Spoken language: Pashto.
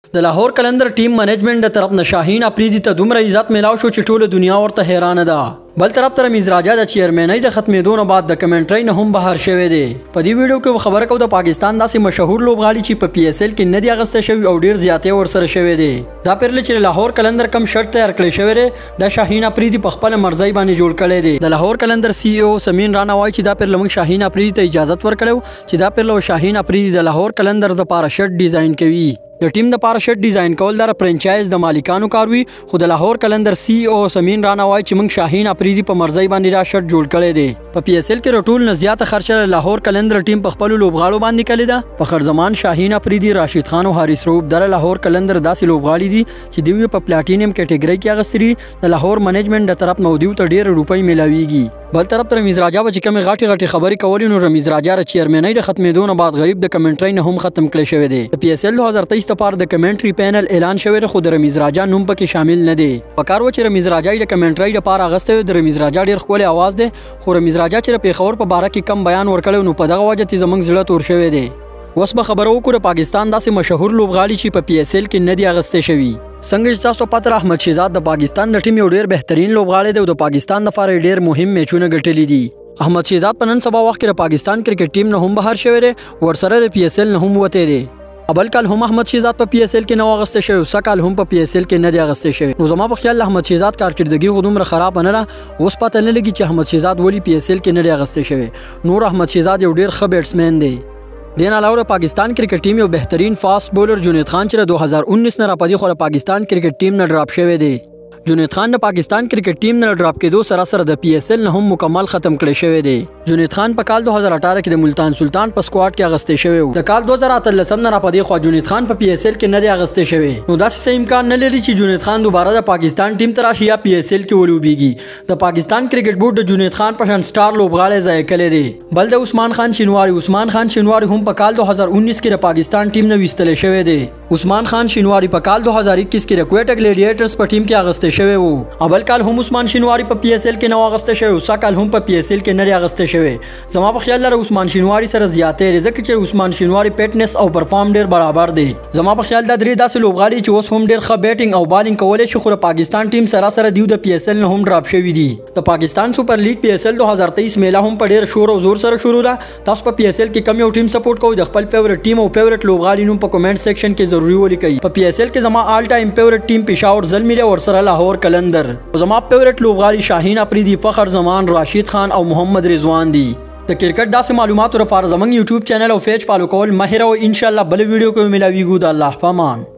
د لاهور قلندر ټیم منیجمنت د طرف نه شاهین افریدي ته دومره عزت میلاو شو چې ټوله دنیا ورته حیرانه ده. بل طرف ته رمیز راجا د چیرمنۍ د ختمېدو نه بعد د کمنټرۍ نه هم بهر شوی دی. په دې ویډیو کې خبره کوو د پاکستان داسې مشهور لوبغاړي چې په PSL کې نه دی اغسته شوی او ډیر زیاتې ورسره شوی دی. دا پیرله چې لاهور قلندر کم شرط تیار کړی شوی دی د شاهین افریدي په خپل مرزي باندې جوړ کړی دی. د لاهور قلندر CEO سمین رانا وایي چې دا پیرله موږ شاهین افریدي ته اجازه ورکړو چې دا پیرله شاهین افریدي د لاهور قلندر د پاره شرط ډیزاین کوي. د ټیم د پاره شرط ډیزاین کول د فرانچایز د مالکانو کار وي، خو د لاهور قلندر CEO سمین رانا وایي چې موږ شاهین افریدي په مرزي باندې دا شرط جوړ کړی دی. په PSL کې رټول نه زیاته خرچه لاهور قلندر ټیم په خپل لوبغاړو باندې کړی ده. په خرزمان شاهین افریدي، راشد خان او حارث روب در لاهور قلندر داسې لوبغاړي دي چې دوی په پلاټینیم کټګوري کې اغستري د لاهور منیجمنت د طرف نو دیو ته ډیر روپۍ ملاويږي. بل طرف ته رمیز راجا چې کوم غاټي خبرې کولې نو رمیز راجا د چیرمنۍ د ختمېدو نه بعد غریب د کمنټرۍ نه هم ختم کړی شوی دی. د PSL 2023 لپاره د کمنټري پینل اعلان شوی دی، خو د رمیز راجا نوم پکې شامل نه دی. په کار و چې رمیز راجا د کمنټرۍ لپاره اغسته د رمیز راجا ډیر ښکلی आवाज دی، خو رمیز راجا چې په پیښور په باره کې کم بیان ورکړی نو په دغه وجه ته زمونږ زړه تور شوی دی. اوس به خبرو وکړو پاکستان داسې مشهور لوبغاړي چې په PSL کې نه دی اغسته شوی. څنګه چې تاسو پته احمد شهزاد د پاکستان د ټیم یو ډیر بهترین لوبغاړی دی او د پاکستان لپاره ډیر مهم میچونه ګټلي دي. احمد شهزاد په نن سبا وخت کې د پاکستان کرکټ ټیم نه هم بهر شوی دی، ورسره د PSL نه هم وته دی. اول کال هم احمد شهزاد په PSL کې نه اغسته شوی، سکال هم په PSL کې نه دی اغسته شوی. نو زما په خیال احمد شهزاد کارکردګي غوډومره خراب نه ده. اوس پته نه لګي چې احمد شهزاد ولی PSL کې نه دی اغسته شوی. نور احمد شهزاد یو ډیر ښه بیټسمن دی. دین علاوه پاکستان کرکټ ټیم یو بهترین فاست بولر جنید خان چې 2019 نه راپدې خو پاکستان کرکټ ټیم نه ډراپ شوی دی. جنید خان د پاکستان کرکټ ټیم نه ډراپ کېدو سره د PSL نه هم مکمل ختم کړی شوی دی. جنید خان په کال 2018 کې د ملتان سلطان په سکواډ کې اغسته شوی و. د کال 2013 نه راپدې خو جنید خان په PSL کې نه دی اغسته شوی. نو داسې امکان نه لري چې جنید خان دوباره د پاکستان ټیم ته راشي یا PSL کې ولوبېږي. د پاکستان کرکټ بورډ د جنید خان په شان سټار لوبغاړی ځای کړی دی. بل د عثمان خان شینواری هم په کال 2019 کې د پاکستان ټیم نه ویستل شوی دی. عثمان خان شینواری په کال 2021 کې د کویټا ګلیډیټرز په ټیم کې اغسته شوی وو. اول کال هم عثمان شینواری په PSL کې نه اغسته شوی، سکال هم په PSL کې نه اغسته شوی. زما په خیال لره عثمان شینواری سره زیاتې رزق چې عثمان شینواری پیټنس او پرفارم ډیر برابر دی. زما په خیال دا درې داسې لوبغاړي چې اوس هم ډیر ښه بیټینګ او بالینګ کولای شي، خو د پاکستان ټیم سره دیو د PSL نه هم ډراپ شوی دي. د پاکستان سپر لیګ PSL 2023 میله هم په ډیر شور او زور سره شروع ده. تاسو په PSL کې کوم یو ټیم سپورټ کوئ؟ د خپل فیورټ ټیم او فیورټ لوبغاړي نوم په کمنټ سیکشن کې ضروري ولیکئ. په PSL کې زما آل ټایم فیورټ ټیم پېښور زلمی دی ورسره لاهور قلندر. زما فیورټ لوبغاړي شاهین افریدي، فخر زمان، راشد خان او محمد رضوان دي. د کرکټ داسې معلوماتو لپاره زموږ یوټیوب چینل او پیج فالو کول مه هیروئ. ان شاء الله بل ویډیو کې ملاویږو. د الله په امان.